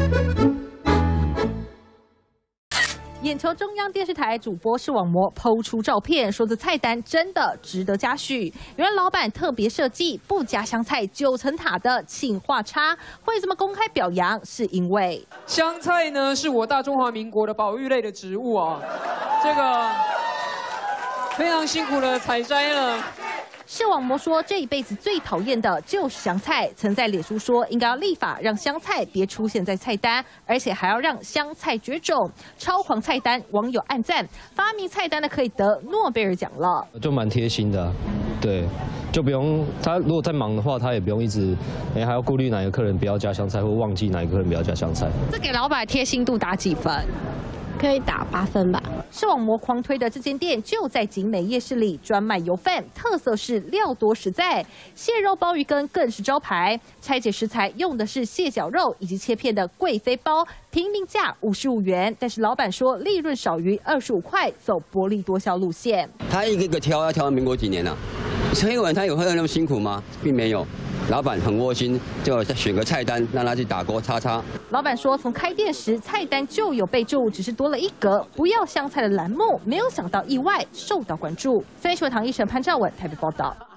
眼球中央电视台主播视网膜抛出照片，说这菜单真的值得嘉许。原来老板特别设计不加香菜9层塔的氰化钗，会这么公开表扬，是因为香菜呢是我大中华民国的保育类的植物啊，这个非常辛苦的采摘了。 视网膜说，这一辈子最讨厌的就是香菜。曾在脸书说，应该要立法让香菜别出现在菜单，而且还要让香菜绝种。超狂菜单，网友暗赞，发明菜单的可以得诺贝尔奖了。 就蛮贴心的，对，就不用他如果在忙的话，他也不用一直，还要顾虑哪个客人不要加香菜，或忘记哪个客人不要加香菜。 这给老板贴心度打几分？ 可以打8分吧。 视网膜狂推的这间店就在景美夜市里，专卖油饭，特色是料多实在，蟹肉鲍鱼羹更是招牌。拆解食材用的是蟹脚肉以及切片的贵妃包，平民价55元，但是老板说利润少于25块，走薄利多销路线。 他一个个挑，要挑到民国几年了？黑文他有会那么辛苦吗？并没有。 老板很窝心，就选个菜单让他去打锅叉叉。 老板说，从开店时菜单就有备注，只是多了一格不要香菜的栏目，没有想到意外受到关注。三立新闻唐医生潘兆文台北报道。